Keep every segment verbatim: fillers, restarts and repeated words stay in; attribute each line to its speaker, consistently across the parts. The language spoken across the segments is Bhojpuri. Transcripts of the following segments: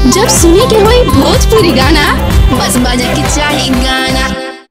Speaker 1: जब सुने के होई भोजपुरी गाना बस बजे के चाही गाना।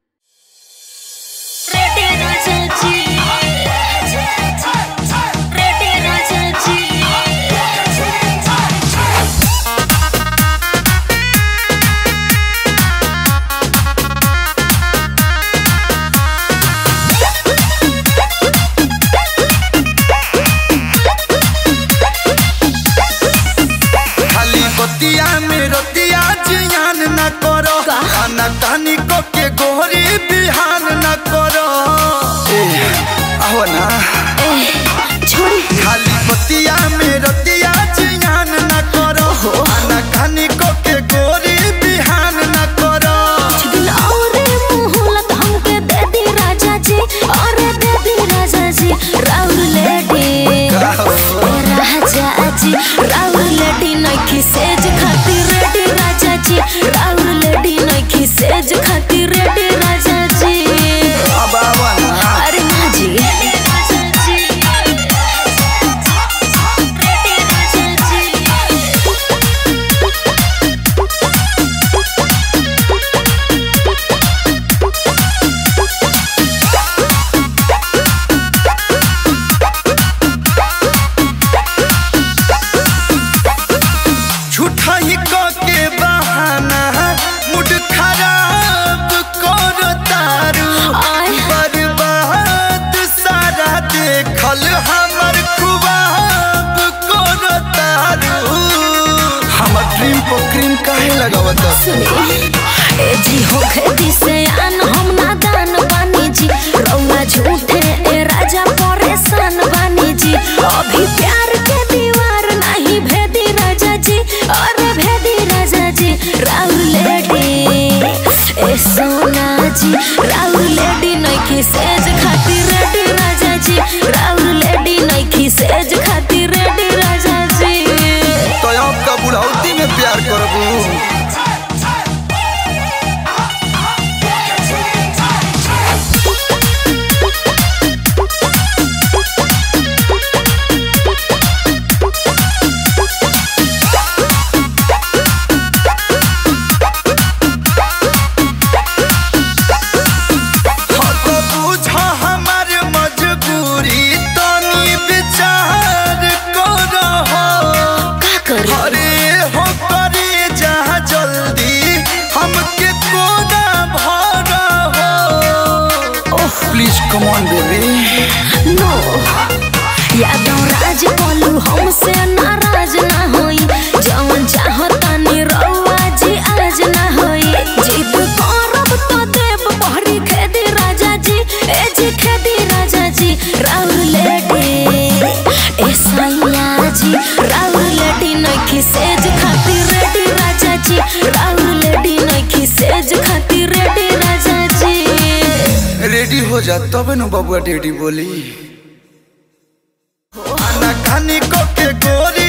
Speaker 2: कहानी को के गोहरी बिहान न करो आओ ना खाली बतिया में रतिया जियान न करो ना कहानी को के गोहरी बिहान न करो।
Speaker 3: और मोहलत हमके दे दी राजा जी और दे दी राजा जी राउर लेडी राजा जी राउर लेडी नइखी सेज खातिर रेडी राजा जी राउर लेडी नइखी सेज खातिर रेडी राजा जी।
Speaker 2: अब आवा ना
Speaker 3: अरे ना जी
Speaker 2: झूठा ही को के बहाना मुड खराब करो तारू बर्बाद सारा देखल हमर खुबाब करो तारू। हमर ड्रीम को क्रीम काहे लगावत
Speaker 3: सुनी ए जी हो खेती से आन हम नादान बानी जी रौआ झूठे ए राजा परेशान बानी जी अभी प्यार के दीवार नहीं भेदी राजा जी अरे भेदी राजा जी राउर लेडी ए सोना जी राउर लेडी नइखी सेज खातिर रेडी राजा जी राउर लेडी नइखी सेज खातिर रेडी राजा जी।
Speaker 2: तो आपका बुढ़ौती में प्यार करबू Come on baby
Speaker 3: no यादों राज बोलू हमसे नाराज ना होई जवन चाहतानी रउआ जी आज ना होई जिद करब तो देव बहरी खेदी राजा जी ए जी खेदी राजा जी राउर लेडी ए सैया जी राउर लेडी नइखी सेज खातिर रेडी राजा जी राउर लेडी नइखी सेज खातिर रेडी राजा जी।
Speaker 2: रेडी हो जा तब न बबुआ डेडी बोली। ना कहानी को के गोरी